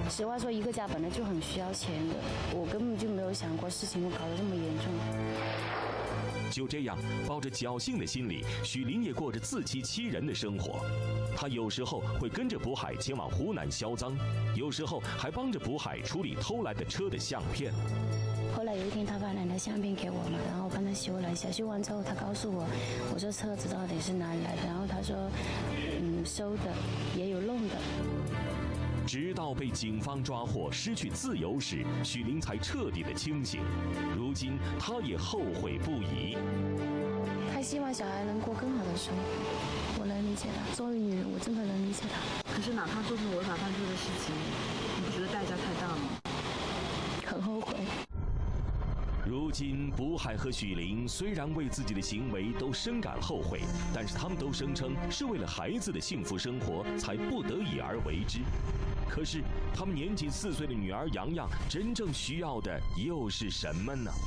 实话说，一个家本来就很需要钱的，我根本就没有想过事情会搞得这么严重。 就这样，抱着侥幸的心理，许玲也过着自欺欺人的生活。她有时候会跟着卜海前往湖南销赃，有时候还帮着卜海处理偷来的车的相片。 后来有一天，他把那台相片给我嘛，然后我帮他修了一下，修完之后他告诉我，我说车子到底是哪里来的？然后他说，收的也有弄的。 直到被警方抓获，失去自由时，许玲才彻底的清醒。如今，她也后悔不已。 他希望小孩能过更好的生活，我能理解他。作为女人，我真的能理解他。 可是，哪怕做出违法犯罪的事情，你不觉得代价太大吗？ 很后悔。 如今，卜海和许玲虽然为自己的行为都深感后悔，但是他们都声称是为了孩子的幸福生活才不得已而为之。可是，他们年仅4岁的女儿洋洋，真正需要的又是什么呢？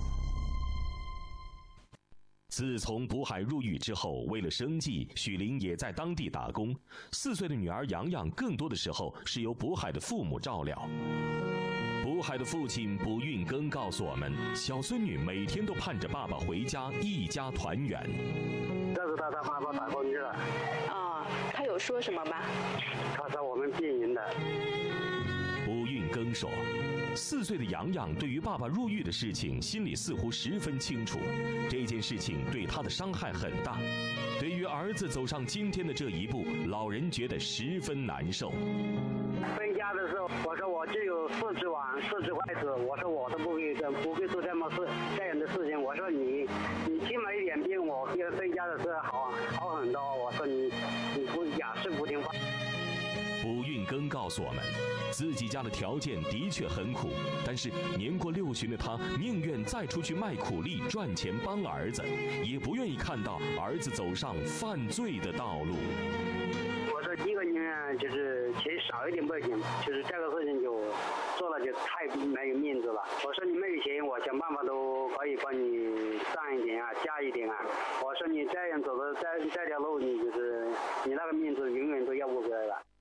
自从卜海入狱之后，为了生计，许玲也在当地打工。4岁的女儿洋洋，更多的时候是由卜海的父母照料。卜海的父亲卜运庚告诉我们，小孙女每天都盼着爸爸回家，一家团圆。 但是他爸爸打工去了。 他有说什么吗？ 他说我们变赢的。 卜运庚说，4岁的洋洋对于爸爸入狱的事情心里似乎十分清楚，这件事情对他的伤害很大。对于儿子走上今天的这一步，老人觉得十分难受。 分家的时候，我说我就有4只碗4只筷子，我说我都不会做这样的事情。我说你轻了一点比我分家的时候好很多。我说你不雅事不听话。 卜运庚告诉我们，自己家的条件的确很苦，但是年过60旬的他宁愿再出去卖苦力赚钱帮儿子，也不愿意看到儿子走上犯罪的道路。 我说一个宁愿就是钱少一点不行，就是这个事情就做了就太没有面子了。我说你没有钱，我想办法都可以帮你上一点啊，加一点啊。我说你这样走的这条路，你就是你那个面子永远都要不回来了。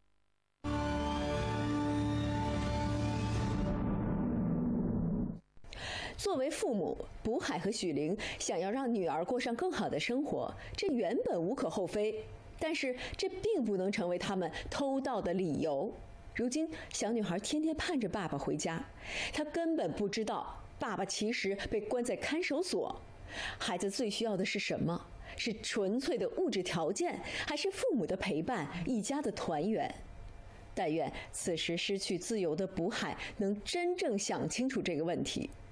作为父母，卜海和许玲想要让女儿过上更好的生活，这原本无可厚非。但是这并不能成为他们偷盗的理由。如今，小女孩天天盼着爸爸回家，她根本不知道爸爸其实被关在看守所。孩子最需要的是什么？是纯粹的物质条件，还是父母的陪伴，一家的团圆？但愿此时失去自由的卜海能真正想清楚这个问题。